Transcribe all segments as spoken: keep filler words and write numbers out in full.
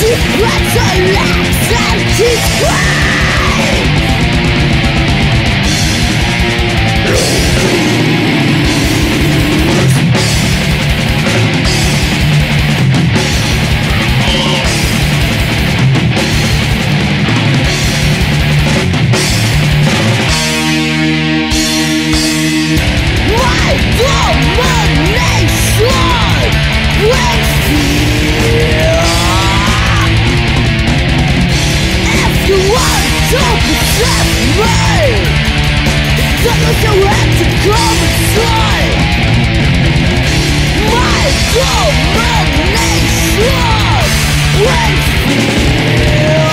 Secrets are left empty scream. My domination brings fear. If you want to possess me, then you have to come inside. My domination brings fear.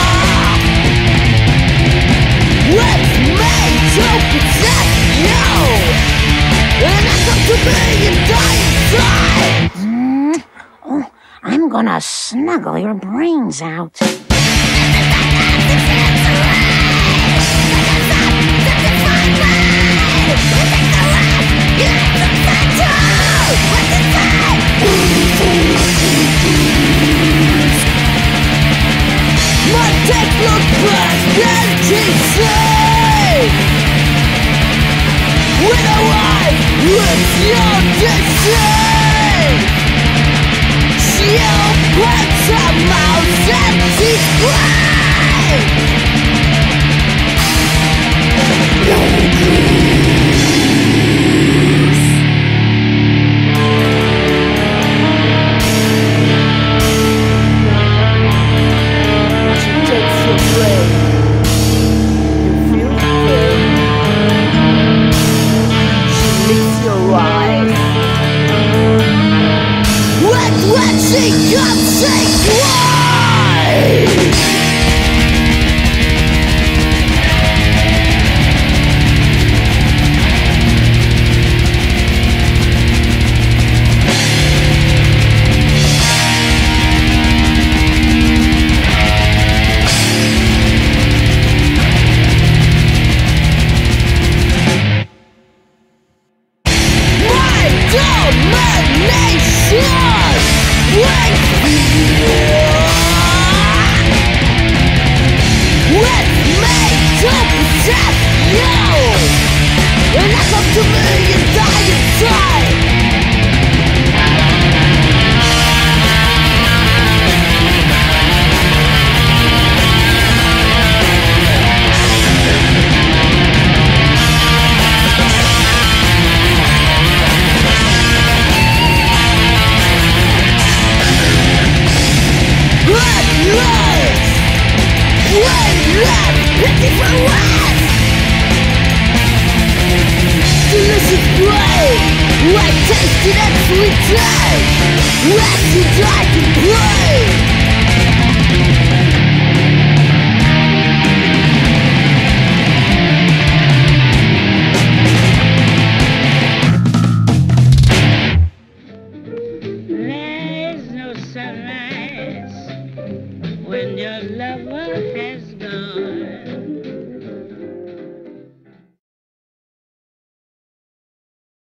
It's made to protect you, and it's up to me and die inside. Mm. Oh, I'm gonna snuggle your brains out. My death looks past empty. When I ride with your deceit, she'll put her mouth empty cry. She takes your brain. You feel the pain. She licks your eyes. When, when she comes, she cries. My domination brings fear. It's made to possess you, and that's up to me and die inside. Red lights, red light, pity for what? Delicious brain, I tasted and sweet taste. As you die to pray.